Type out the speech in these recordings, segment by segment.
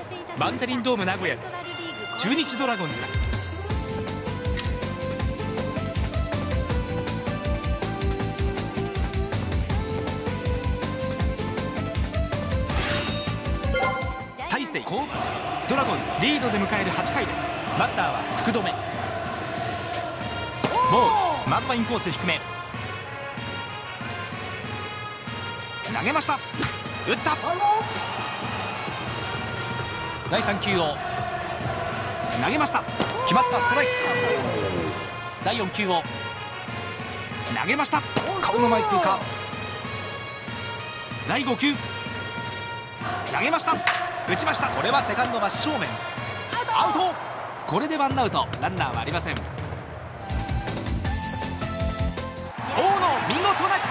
バンテリンドーム名古屋です。中日ドラゴンズだ。大勢高ドラゴンズリードで迎える8回です。バッターは福留。ボール、まずはインコース低め、投げました。打った。第3球を投げました。決まった。ストライク。第4球を投げました。顔の前通過。第5球投げました。打ちました。これはセカンド真正面、アウト。これでワンアウト、ランナーはありません。大野、見事な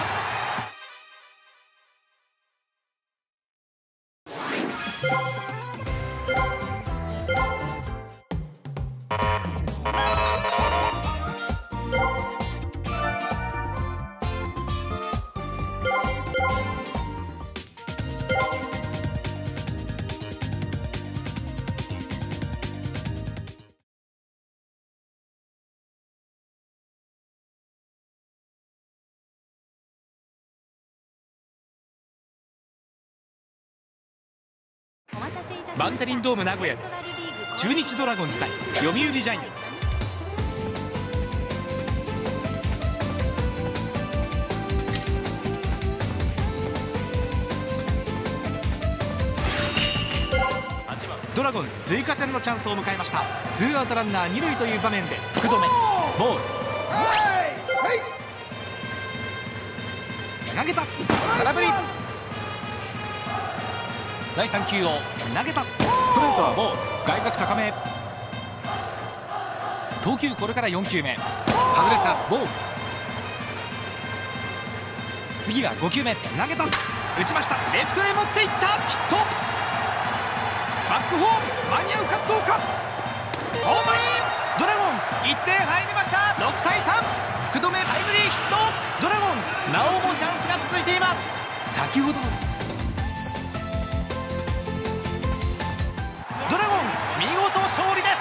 バンテリンドーム名古屋です。中日ドラゴンズ対読売ジャイアンツ。ドラゴンズ追加点のチャンスを迎えました。ツーアウトランナー2塁という場面で福留、ボール、投げた。空振り。第3球を投げた。ストレートはボール、外角高め。投球これから4球目、外れた。ボール。次が5球目、投げた。打ちました。レフトへ持っていった。ヒット。バックホーム間に合うかどうか。ホームイン。ドラゴンズ1点入りました。6対3。福留タイムリーヒット。ドラゴンズなおもチャンスが続いています。先ほどのドラゴンズ見事勝利です。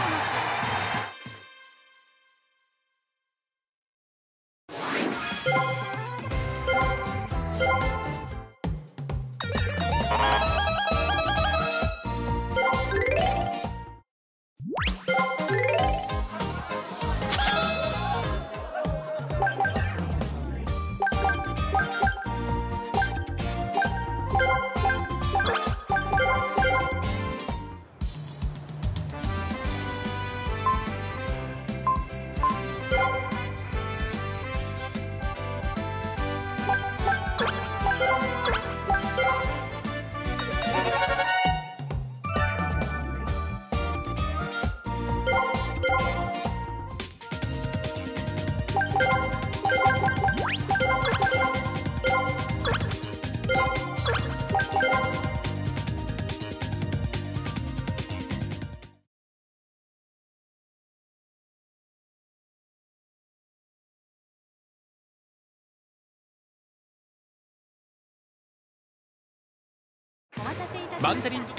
バンテリン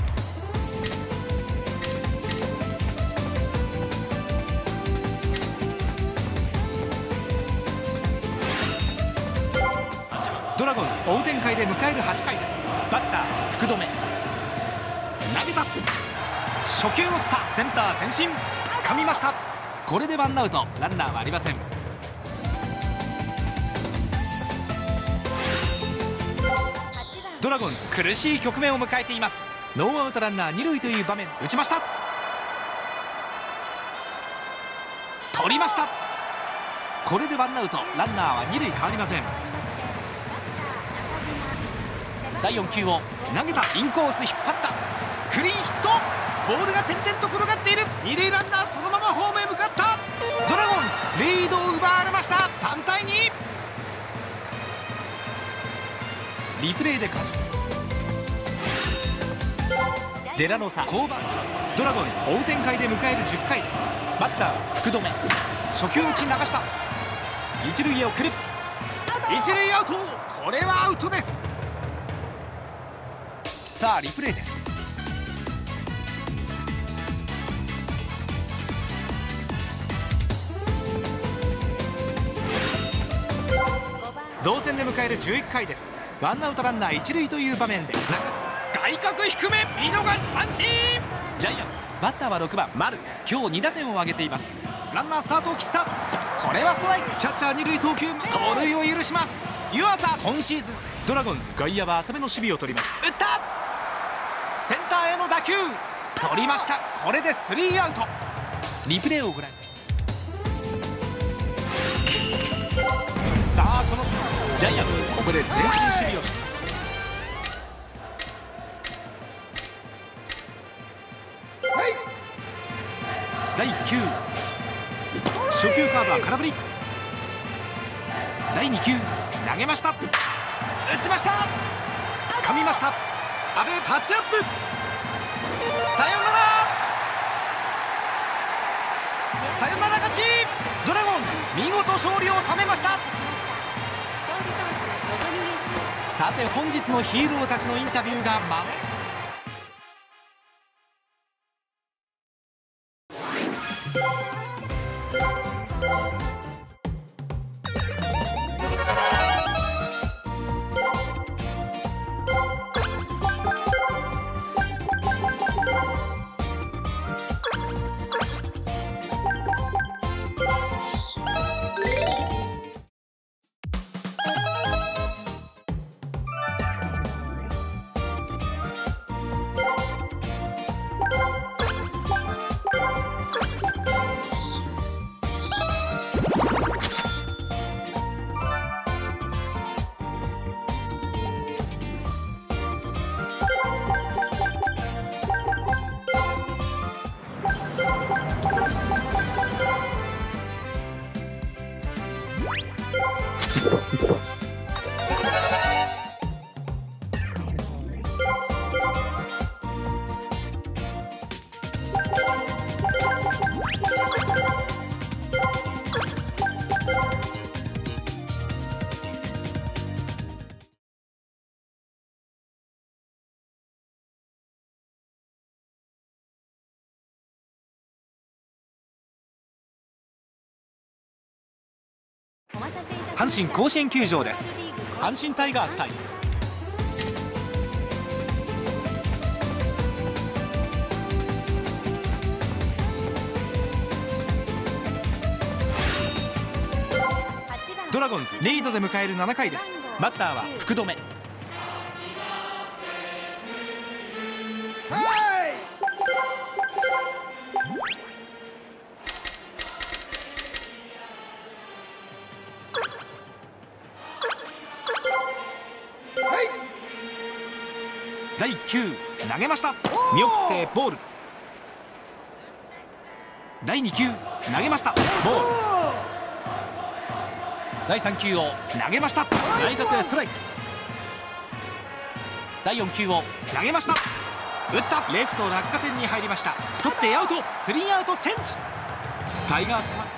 ドラゴンズ追う展開で迎える8回です。バッター福留、投げた。初球を打った。センター前進、掴みました。これでワンアウト、ランナーはありません。ドラゴンズ苦しい局面を迎えています。ノーアウトランナー2塁という場面、打ちました。取りました。これでワンアウト、ランナーは2塁変わりません。第4球を投げた。インコース引っ張った。クリーンヒット。ボールが点々と転がっている。2塁ランナーそのままホームへ向かった。ドラゴンズリードを奪われました。3対2。リプレイで勝ちデラノサ降板。ドラゴンズ追う展開で迎える10回です。バッター福留、初球打ち流した。一塁へ送る。一塁アウト。これはアウトです。さあリプレイです。 同点で迎える11回です。ワンアウトランナー一塁という場面で外角低め見逃し三振。ジャイアンバッターは6番丸、今日2打点を挙げています。ランナースタートを切った。これはストライク。キャッチャー二塁送球、盗塁を許します。湯浅、今シーズンドラゴンズ外野は浅めの守備を取ります。打った。センターへの打球取りました。これでスリーアウト。リプレイをご覧。さあこのジャイアンツここで前進守備をします。第1球初球カーブは空振り。第2球投げました。打ちました。掴みました。阿部タッチアップ。さよなら。サヨナラ勝ち。ドラゴンズ見事勝利を収めました。さて本日のヒーローたちのインタビューが阪神甲子園球場です。阪神タイガース対ドラゴンズリードで迎える7回です。バッターは福留。第1球投げました。見送ってボール。第2球投げました。ボール。第3球を投げました。内角へストライク。第4球を投げました。打った。レフト落下点に入りました。取ってアウト。スリーアウトチェンジ。タイガースは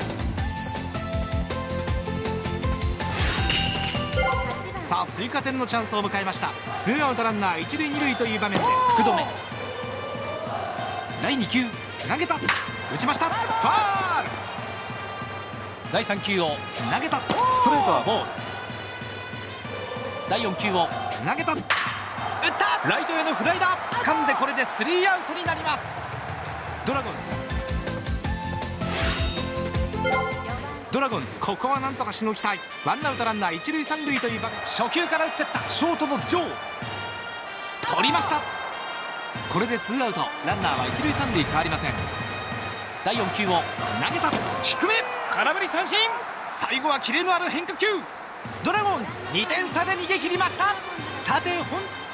さあ追加点のチャンスを迎えました。ツーアウトランナー一塁二塁という場面で福留。第2球投げた。打ちました。ファウル。第3球を投げた。ストレートはボール。第4球を投げた。打った。ライトへのフライだ。掴んでこれでスリーアウトになります。ドラゴンズここはなんとかしのぎたい。ワンアウトランナー一塁三塁という場面。初球から打ってった。ショートの頭上取りました。これでツーアウト。ランナーは一塁三塁変わりません。第4球を投げた。低め空振り三振。最後はキレのある変化球。ドラゴンズ2点差で逃げ切りました。さて本